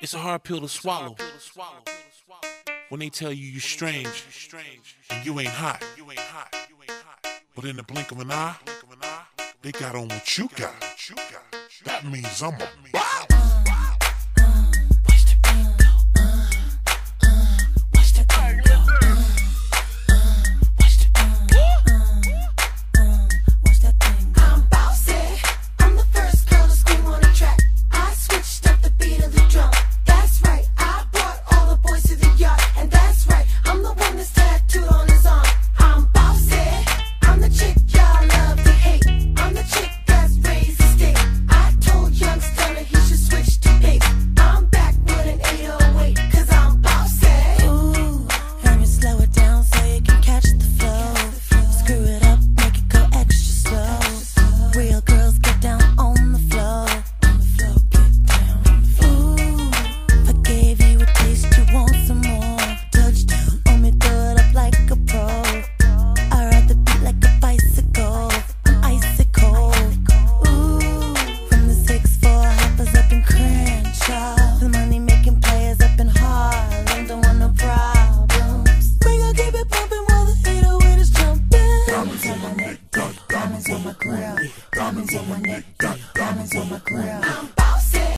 It's a hard pill to swallow when they tell you you're strange and you ain't hot. But in the blink of an eye, they got on what you got. That means I'm a bop.